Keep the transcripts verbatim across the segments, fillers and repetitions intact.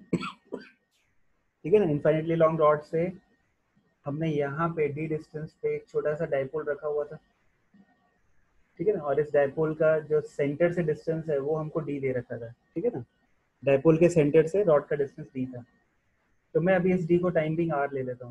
ठीक है ना, इनफाइनेटली लॉन्ग रॉड से हमने यहाँ पे डी डिस्टेंस पे एक छोटा सा डाइपोल रखा हुआ था, ठीक है ना, और इस डाइपोल का जो सेंटर से डिस्टेंस है वो हमको डी दे रखा था, ठीक है ना, डाइपोल के सेंटर से रॉड का डिस्टेंस डी था। तो मैं अभी इस डी को टाइम बिंग आर ले लेता हूँ,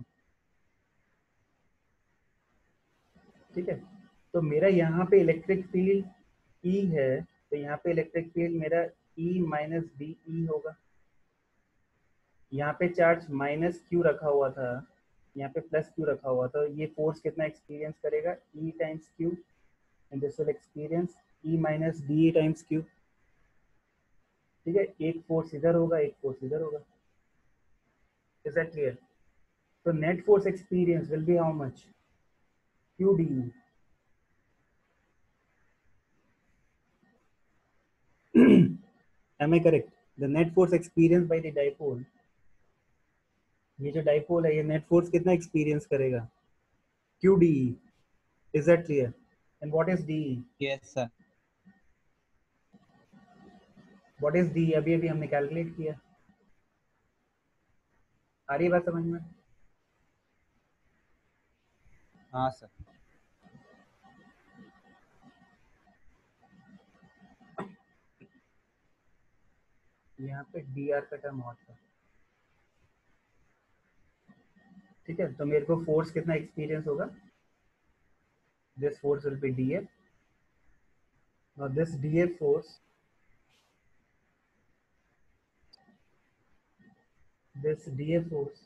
ठीक है। तो मेरा यहाँ पे इलेक्ट्रिक फील्ड ई है, तो यहाँ पे इलेक्ट्रिक फील्ड मेरा ई माइनस डी ई होगा। यहाँ पे चार्ज माइनस क्यू रखा हुआ था, यहाँ पे प्लस क्यू रखा हुआ था, ये फोर्स कितना एक्सपीरियंस करेगा, e times q, and this will experience e minus d times q, ठीक है। एक फोर्स इधर होगा, एक फोर्स इधर होगा। Is that clear? तो net force experience will be how much, q d. Am I correct? The net force experienced by the dipole, ये जो डाइपोल है ये नेट फोर्स कितना एक्सपीरियंस करेगा, q d. Is that clear? And what is d? Yes sir. What is d? अभी अभी हमने calculate किया। आ रही है बात समझ में? हाँ सर। यहाँ पे डी आर का टर्म और था, ठीक है। तो मेरे को फोर्स कितना एक्सपीरियंस होगा, this force will be d f. Now this d f force, this df force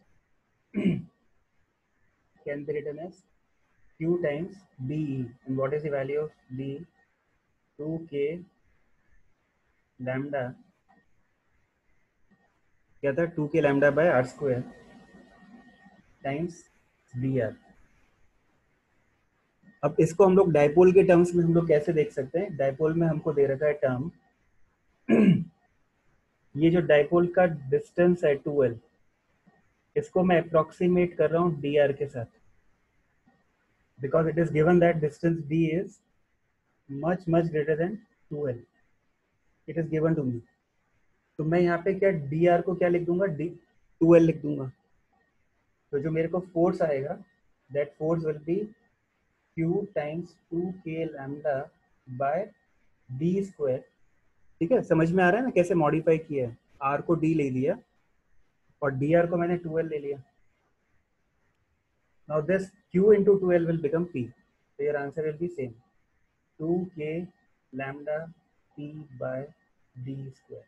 can be written as q times de, and what is the value of d? Two k lambda, क्या था, to k lambda by r square times dr। अब इसको हम लोग dipole के terms में हम लोग कैसे देख सकते हैं? डाइपोल में हमको दे रखा है टर्म, ये जो डाइपोल का डिस्टेंस है टू एल, इसको मैं अप्रोक्सीमेट कर रहा हूँ dr के साथ, because it is given that distance d is much much greater than two l, it is given to me. तो मैं यहाँ पे क्या डी आर को क्या लिख दूंगा, डी टू एल लिख दूंगा। तो जो मेरे को फोर्स आएगा, that force will be q times two k lambda by d square, ठीक है। समझ में आ रहा है ना कैसे मॉडिफाई किया है, आर को डी ले लिया और डी आर को मैंने टू एल ले लिया। Now this q into two l will become p, तो your answer will be same, two k lambda p by d square.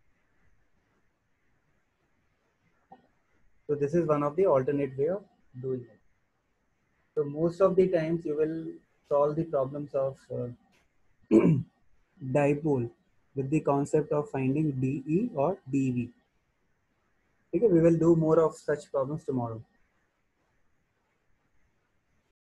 So this is one of the alternate way of doing it. So most of the times you will solve the problems of uh, dipole with the concept of finding dE or dV. Okay, we will do more of such problems tomorrow.